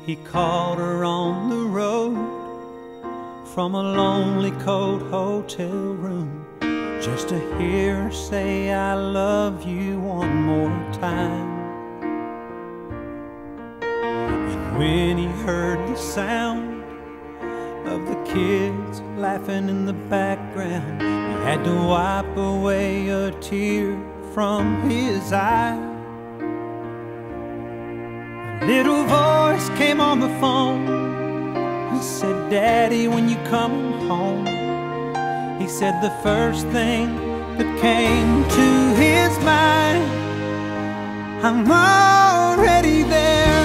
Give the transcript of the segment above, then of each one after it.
He called her on the road from a lonely cold hotel room, just to hear her say I love you one more time. And when he heard the sound of the kids laughing in the background, he had to wipe away a tear from his eye. A little voice came on the phone. He said, Daddy, when you coming home? He said the first thing that came to his mind, I'm already there.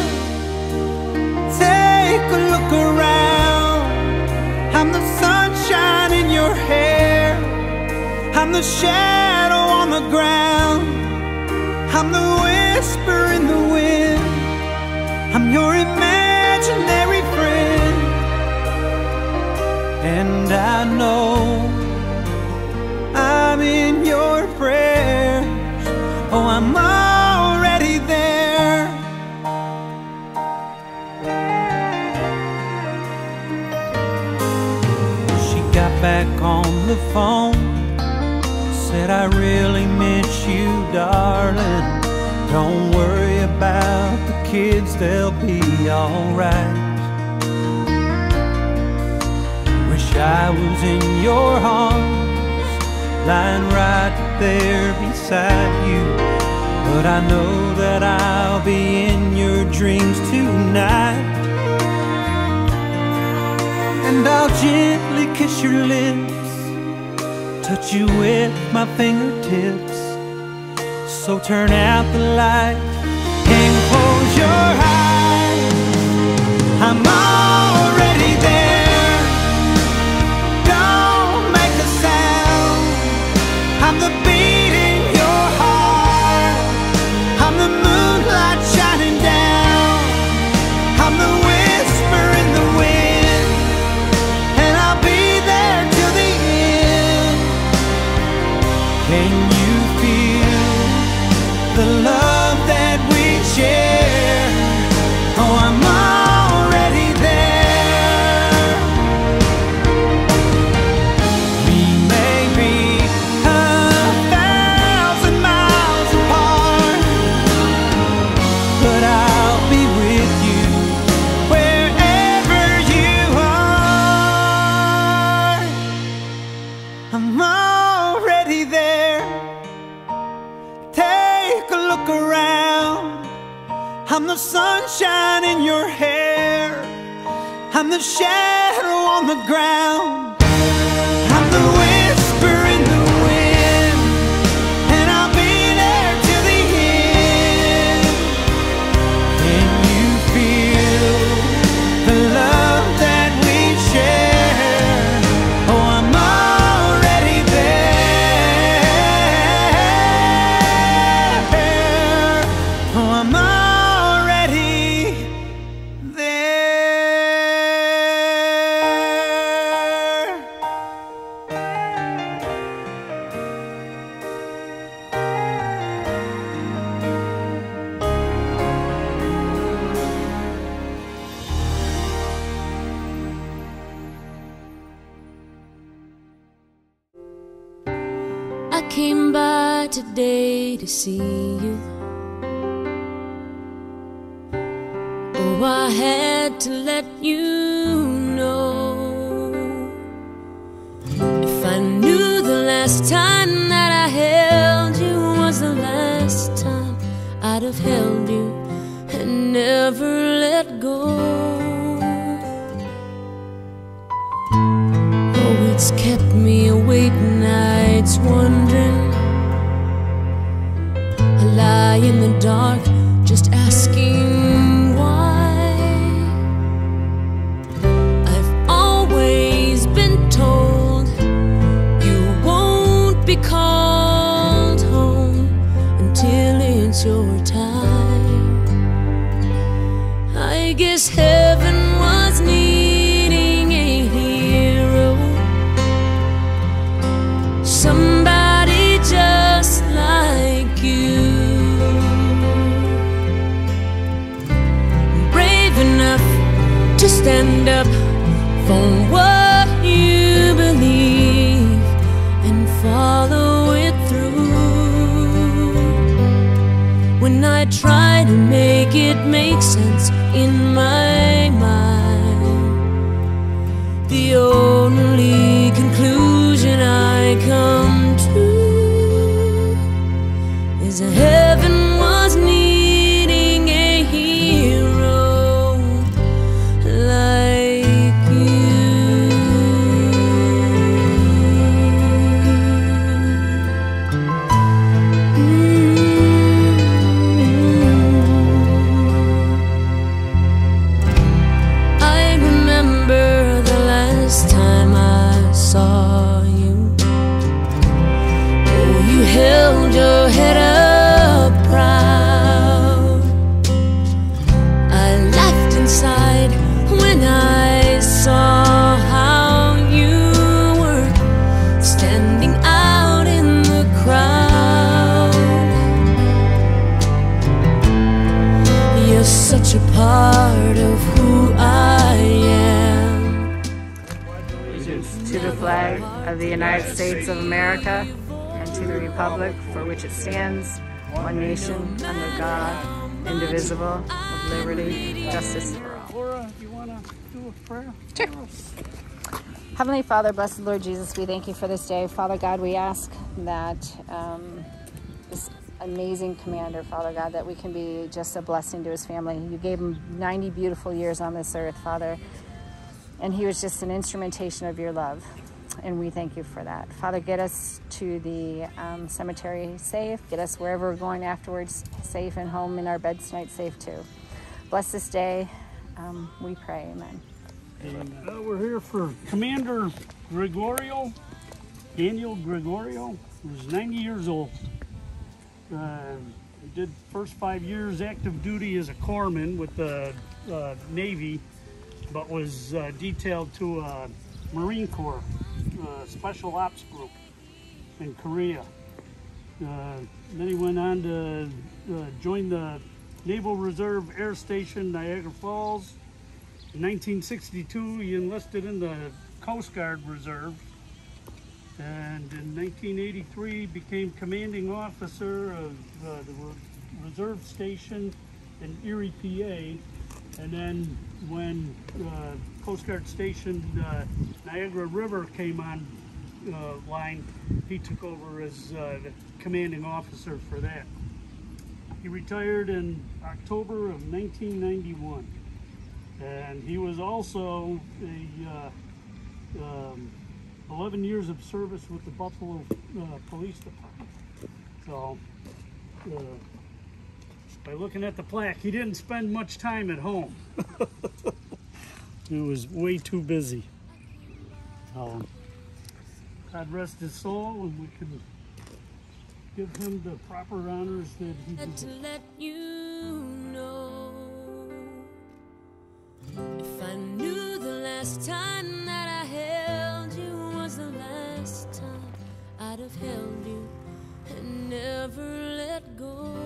Take a look around. I'm the sunshine in your hair. I'm the shadow on the ground. I'm the whisper in the wind. I'm your imaginary friend. And I know I'm in your prayers. Oh, I'm already there. She got back on the phone, said I really miss you, darling. Don't worry about the kids, they'll be alright. Wish I was in your arms, lying right there beside you, but I know that I'll be in your dreams tonight. And I'll gently kiss your lips, touch you with my fingertips. So turn out the light and close your eyes. I'm already there. Don't make a sound. I'm the beat in your heart. I'm the moonlight shining down. I'm the whisper in the wind. And I'll be there till the end. Can you feel the love that we share? Oh, I'm already there. We may be 1,000 miles apart, but I'll be with you wherever you are. I'm already there. Take a look around. I'm the sunshine in your hair. I'm the shadow on the ground. I'm the whisper in the wind. And I'll be there till the end. Can you feel the love that we share? Oh, I'm already there. Oh, I'm already there. I came by today to see you. Oh, I had to let you know. If I knew the last time that I held you was the last time, I'd have held you and never let go. Oh, it's kept me awake nights wondering. I lie in the dark just asking why. I've always been told you won't be called home until it's your time. I guess heaven was needing a hero, somebody just like you, brave enough to stand up for what you believe and follow it through. When I try to make it make sense in my mind, the only conclusion I come to is a heaven was needing a hero like you. I remember the last time I saw you. Oh, you held your head up proud. I laughed inside when I saw how you were standing out in the crowd. You're such a part of who I am. Allegiance to the flag of the United States of America and to the republic for which it stands, one nation, under God, indivisible, with liberty, justice for all. Laura, you want to do a prayer? Sure. Heavenly Father, blessed Lord Jesus, we thank you for this day. Father God, we ask that this amazing commander, Father God, that we can be just a blessing to his family. You gave him 90 beautiful years on this earth, Father, and he was just an instrumentation of your love. And we thank you for that. Father, get us to the cemetery safe. Get us wherever we're going afterwards safe, and home in our beds tonight safe too. Bless this day, we pray. Amen. We're here for Commander Gregorio, Daniel Gregorio, who's 90 years old. He did first 5 years active duty as a corpsman with the Navy, but was detailed to a Marine Corps Special Ops Group in Korea. Then he went on to join the Naval Reserve Air Station, Niagara Falls. In 1962, he enlisted in the Coast Guard Reserve. And in 1983, became commanding officer of the Reserve Station in Erie PA. And then when Coast Guard Station Niagara River came on line, he took over as the commanding officer for that. He retired in October of 1991. And he was also a 11 years of service with the Buffalo Police Department. So, by looking at the plaque, he didn't spend much time at home. He was way too busy. God rest his soul, and we can give him the proper honors that he deserves. To let you know, if I knew the last time that I held you was the last time, I'd have held you and never let go.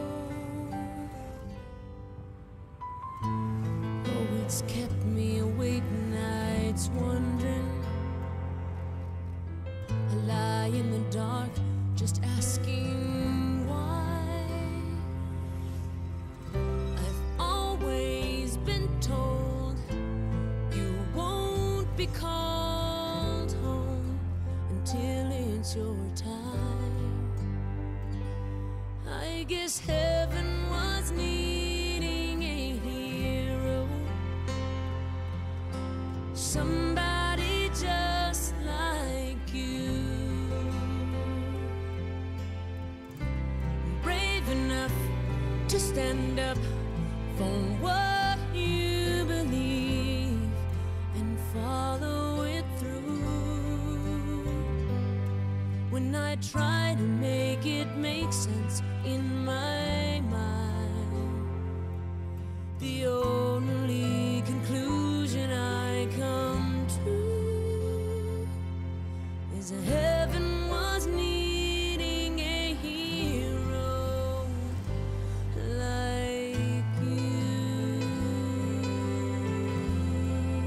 Oh, it's kept me awake nights wondering. I lie in the dark just asking why. I've always been told you won't be called home until it's your time. I guess heaven was needing a hero, somebody just like you, brave enough to stand up for what you believe and follow it through. When I try to make it make sense in my mind, the only conclusion I come to is a heaven was needing a hero like you.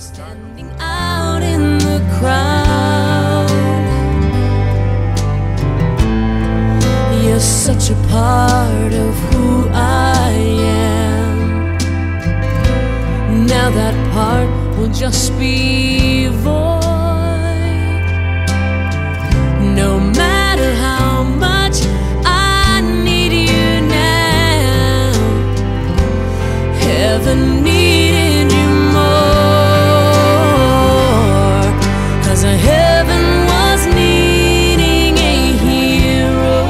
standing out in the crowd. You're such a part of who I am. Now that part will just be void. No matter how much I need you now, heaven needed you more. 'Cause heaven was needing a hero,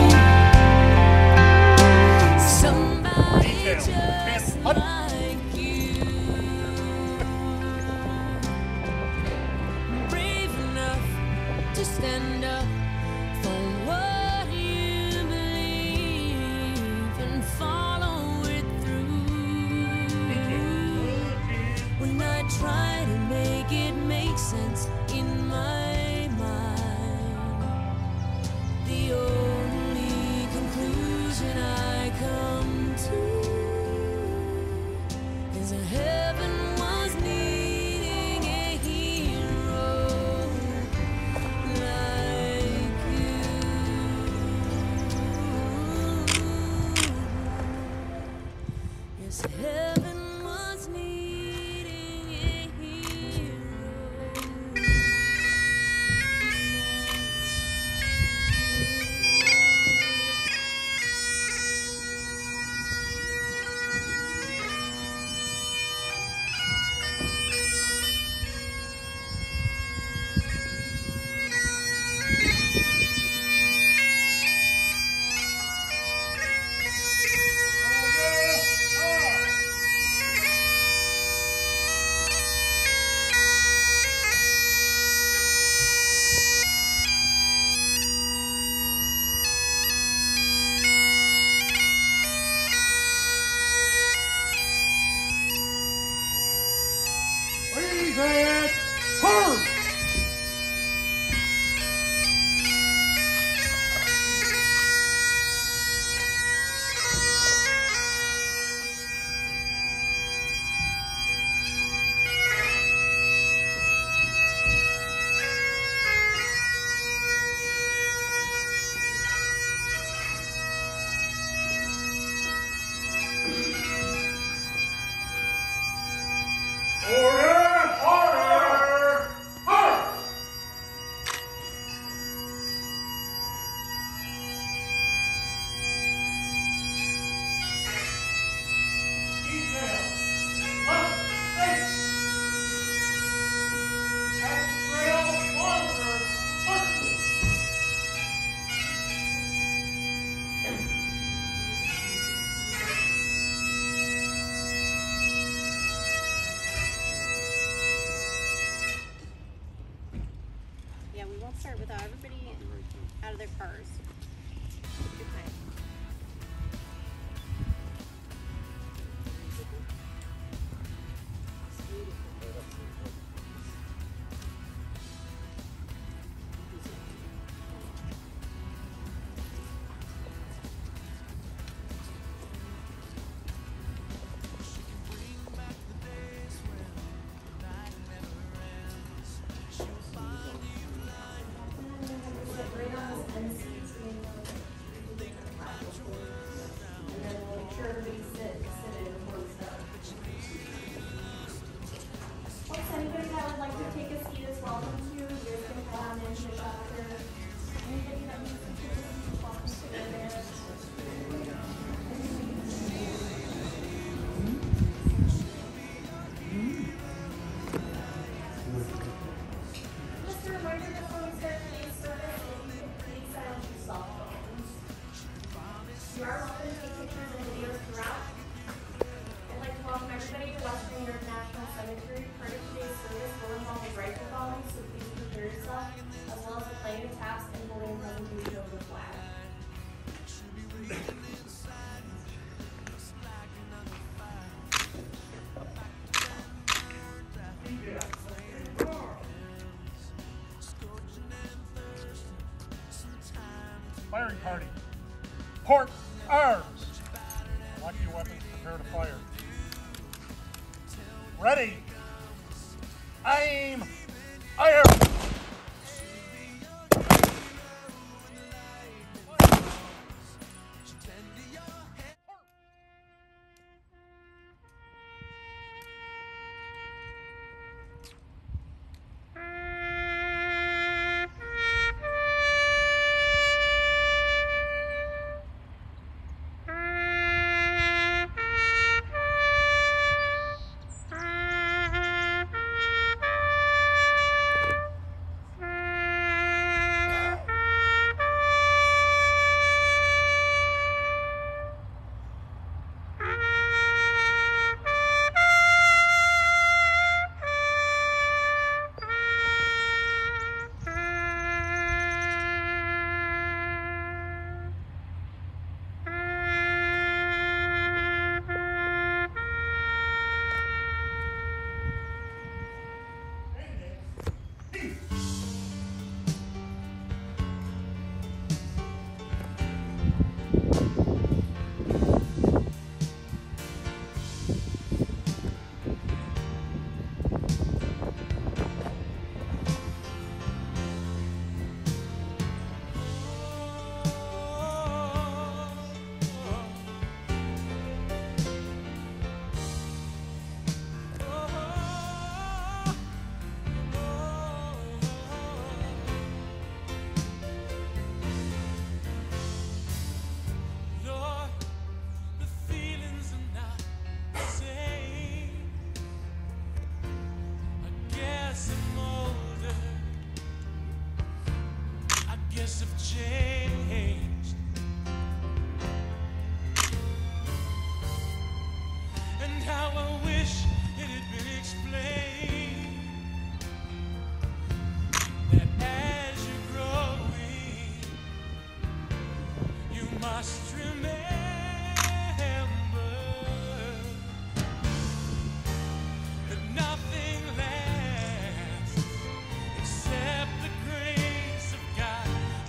somebody just like you, brave enough to stand up for what you believe and follow it through. When I try to make it make sense in my mind, the only conclusion I come to is a heaven was needing a hero like you. Yes, heaven was needing a hero. Yeah, we won't start without everybody out of their cars. Okay. Firing party. Port arms. Lock your weapons, prepare to fire. Ready. Aim! Fire! Have changed, and how I wish it had been explained that as you're growing, you must remember that nothing lasts except the grace of God.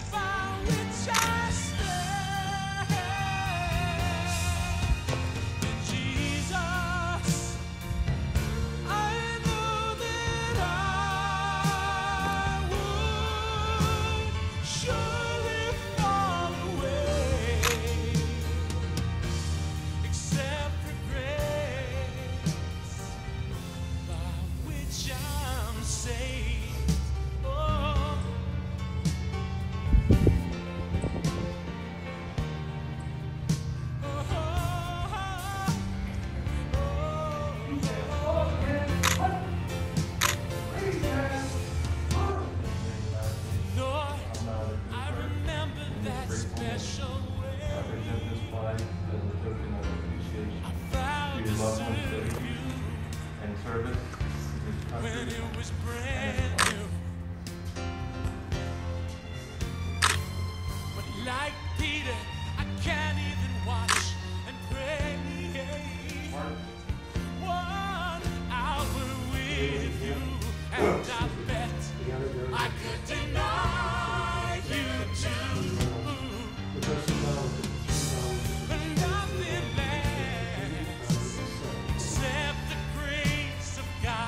When it was brand new, but like Peter, I can't even watch and pray. 1 hour with you, and I bet I could deny you too. But nothing lasts except the grace of God.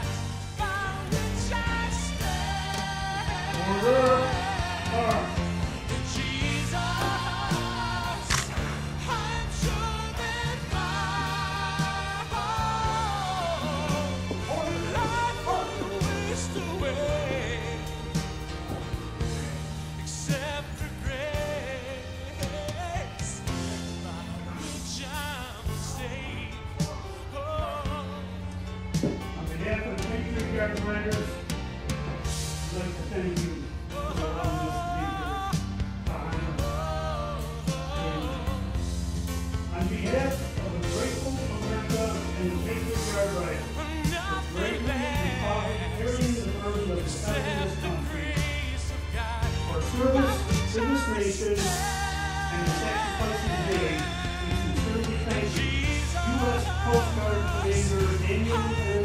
Commanders, I'd like to thank you for allowing us to be here. On behalf of the grateful America and the Patriot Guard Rider, greatly carrying the burden of defending this country, our service to this nation, and the sacrifices made, we sincerely thank you. U.S. Coast Guard Commander Gregorio.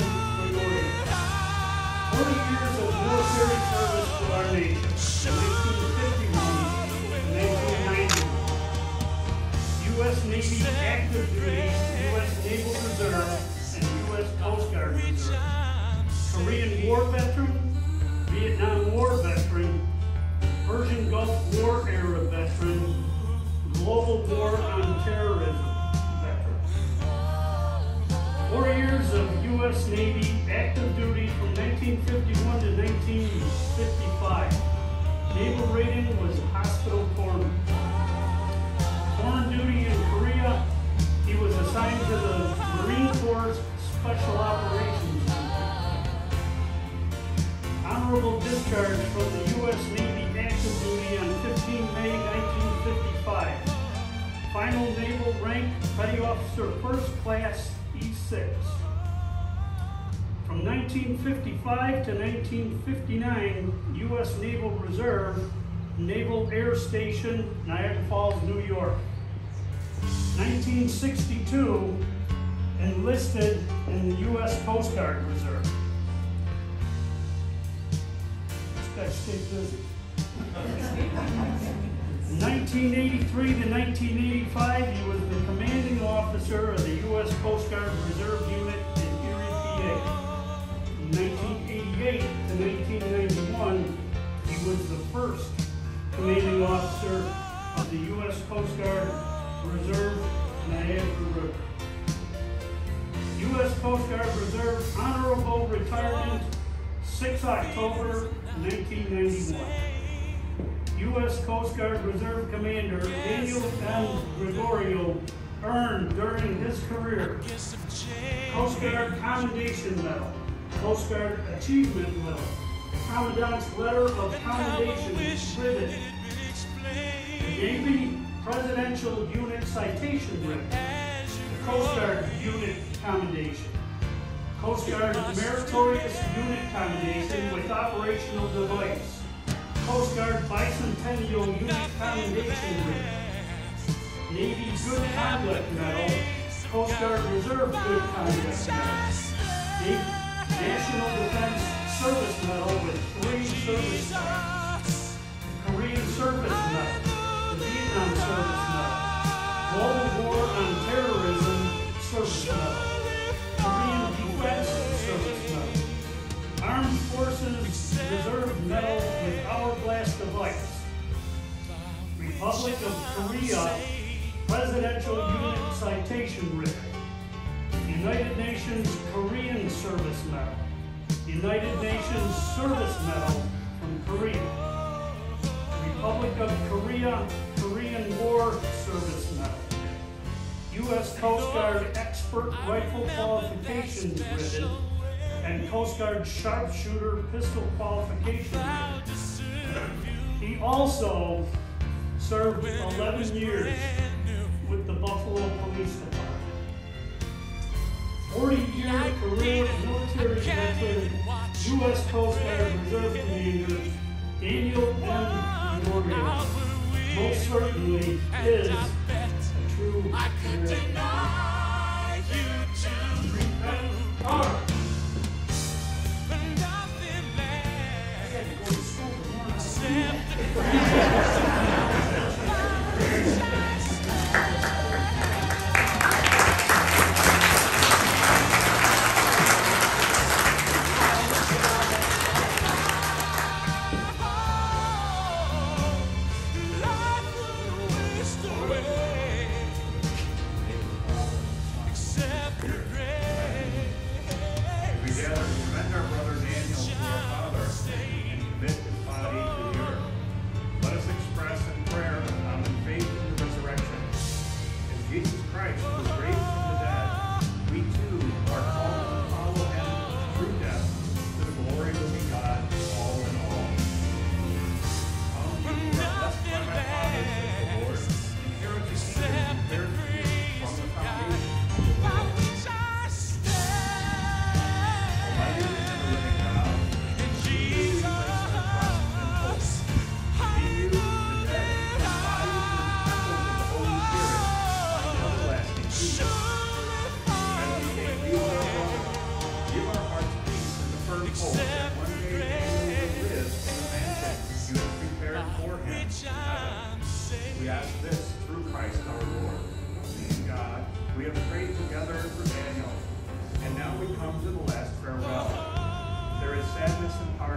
40 years of military service to our nation, 1951 to 1990. U.S. Navy active duty, U.S. Naval Reserve, and U.S. Coast Guard Reserve. Korean War. War veteran, Vietnam War veteran, Persian Gulf War era veteran, Global War on Terrorism veteran. 4 years of U.S. Navy active duty from 1951 to 1955. Naval rating was hospital corpsman. Foreign duty in Korea, he was assigned to the Marine Corps Special Operations Group. Honorable discharge from the U.S. Navy active duty on 15 May 1955. Final naval rank, Petty Officer First Class E6. From 1955 to 1959, U.S. Naval Reserve, Naval Air Station, Niagara Falls, New York. 1962, enlisted in the U.S. Coast Guard Reserve. This guy stayed busy. 1983 to 1985, he was the commanding officer of the U.S. Coast Guard Reserve Unit in Erie, PA. From 1988 to 1991, he was the first commanding officer of the U.S. Coast Guard Reserve Niagara River. U.S. Coast Guard Reserve Honorable Retirement, 6 October 1991. U.S. Coast Guard Reserve Commander Daniel M. Gregorio earned during his career Coast Guard Commendation Medal, Coast Guard Achievement Medal, Commandant's Letter of Commendation Ribbon, Navy Presidential Unit Citation Ribbon, the Coast Guard Unit Commendation, Coast Guard Meritorious Unit Commendation with Operational Device, Coast Guard Bicentennial Unit Commendation Ribbon, Navy Good Conduct Medal, Coast Guard Reserve Good Conduct Medal, National Defense Service Medal with 3 service stars, Korean Service Medal, the Vietnam Service Medal, Global War on Terrorism Service Medal, Korean Defense Service Medal, Armed Forces Reserve Medal with Hourglass Device, Republic of Korea Presidential Unit Citation Ribbon, United Nations Korean Service Medal, United Nations Service Medal from Korea, Republic of Korea Korean War Service Medal, U.S. Coast Guard Expert Rifle Qualifications Ribbon, and Coast Guard Sharpshooter Pistol Qualification Ribbon. He also served 11 years with the Buffalo Police Department. 40-year career military veteran, U.S. Coast Guard Reserve Commander Daniel M. Gregorio most certainly is a true American. We ask this through Christ our Lord. In God, we have prayed together for Daniel, and now we come to the last farewell. There is sadness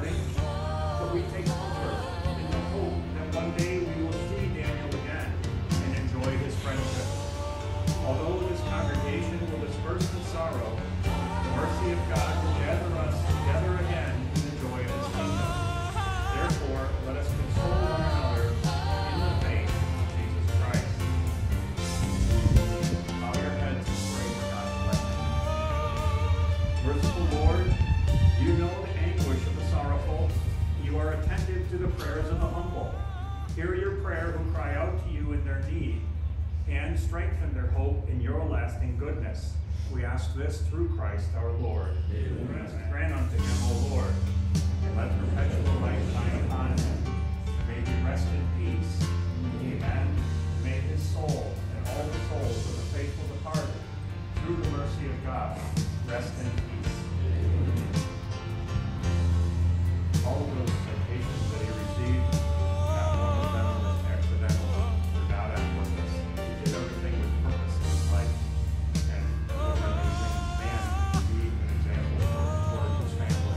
departing, but we take comfort in the hope that one day we will see Daniel again and enjoy his friendship. Although this congregation will disperse in sorrow, the mercy of God will gather us together again in the joy of his kingdom. Therefore, let us console one another in the faith of Jesus Christ. Bow your heads and pray for God's blessing. Merciful Lord, you know the anguish of the sorrowful. You are attentive to the prayers of the humble. Hear your prayer who cry out to you in their need, and strengthen their hope in your lasting goodness. We ask this through Christ our Lord. Amen. Grant unto him, O Lord, and let perpetual life shine upon him. May he rest in peace. Amen. May his soul and all the souls of the faithful departed, through the mercy of God, rest in peace. All of those citations that he received, not one of them was accidental or not on purpose. He did everything with purpose in his life, and was an amazing man to be an example for his family.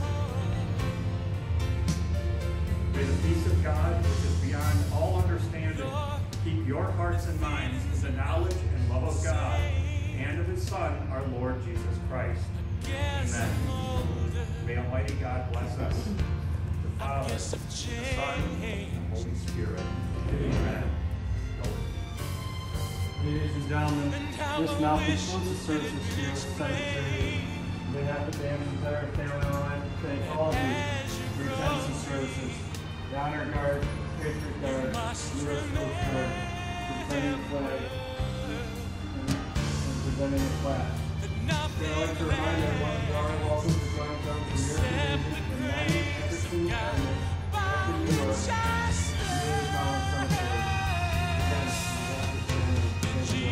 May the peace of God, which is beyond all understanding, keep your hearts and minds in the knowledge and love of God and of his Son, our Lord Jesus Christ. Amen. May Almighty God bless us, the Father, the Son, and the Holy Spirit. Amen. Ladies and gentlemen, this now concludes the services here at 7:30. On behalf of Dan's entire family, I would like to thank all of you for your attendance and services. The Honor Guard, Patriot Guard, US Coast Guard, presenting the flag, and presenting the flag. I'd like to remind everyone you are welcome to join us for your division in 90 Epperson Avenue, after New York, Community College Cemetery. Again, thank you.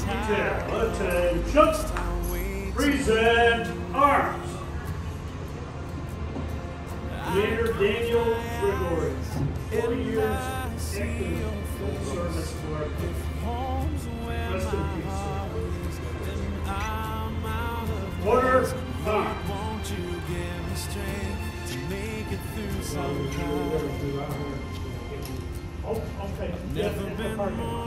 Detail, attention, present arms. Commander Daniel Gregorio, 40 years active full service collective. Rest in peace. Order, march. Oh, okay. Never been